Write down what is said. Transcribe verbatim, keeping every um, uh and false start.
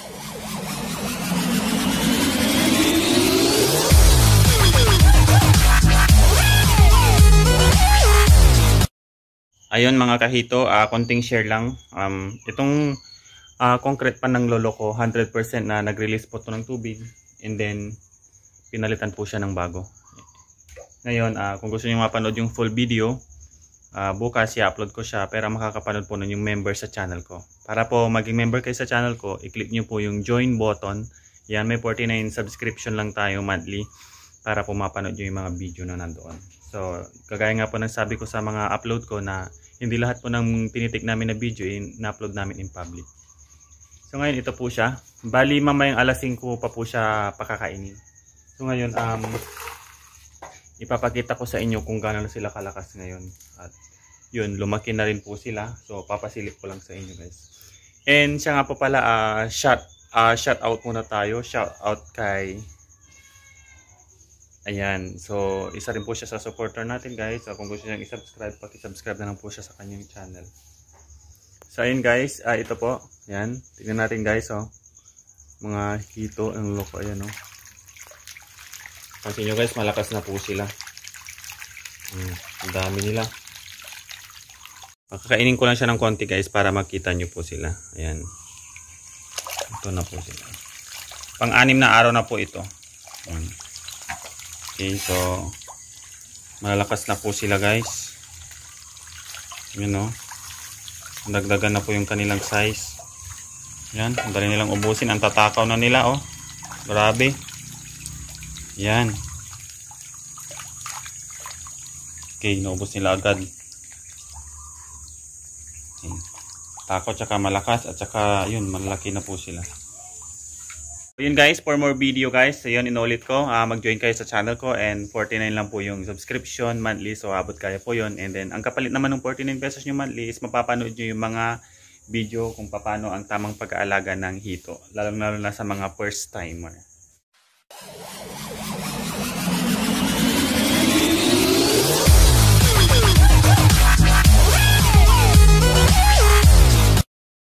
Ayun mga kahito, uh, konting share lang. Um, itong uh, concrete pan ng lolo ko, one hundred percent na nag-release po to ng tubig. And then, pinalitan po siya ng bago. Ngayon, uh, kung gusto niyo mapanood yung full video, uh, bukas i-upload ko siya. Pero makakapanood po nun yung member sa channel ko. Para po maging member kayo sa channel ko, i-click nyo po yung join button. Yan, may forty-nine subscription lang tayo monthly. Para po mapanood nyo yung mga video na nandoon. So, kagaya nga po ng sabi ko sa mga upload ko na hindi lahat po ng tinitik namin na video in-upload namin in public. So ngayon ito po siya. Bali mamayang alas singko pa po siya pakakainin. So ngayon um ipapakita ko sa inyo kung gaano sila kalakas ngayon. At yun, lumaki na rin po sila. So papasilip ko lang sa inyo guys. And siya nga po pala uh, shout, uh, shout out muna tayo. Shout out kay ayan, so isa rin po siya sa supporter natin guys. So kung gusto niyo i-subscribe, paki-subscribe na lang po siya sa kanyang channel. So ayun guys, uh, ito po. Ayan, tignan natin guys oh. Mga hito, ang loko ayan oh. Pansin nyo guys, malakas na po sila. Hmm, ang dami nila. Makakainin ko lang siya ng konti guys para makita nyo po sila. Ayan. Ito na po sila. Pang-anim na araw na po ito. Ayan. Okay, so malalakas na po sila guys. Yun o. Dagdagan na po yung kanilang size. Yan, ang dali nilang ubusin. Ang tatakaw na nila oh. Grabe. Yan. Okay, naubos nila agad. Okay. Takot tsaka malakas at tsaka yun, malaki na po sila. So yun guys, for more video guys, so yun inulit ko, uh, mag-join kayo sa channel ko and forty-nine lang po yung subscription monthly, so abot kaya po yun. And then ang kapalit naman ng forty-nine pesos nyo monthly is mapapanood nyo yung mga video kung paano ang tamang pag-aalaga ng hito, lalo na sa mga first timer.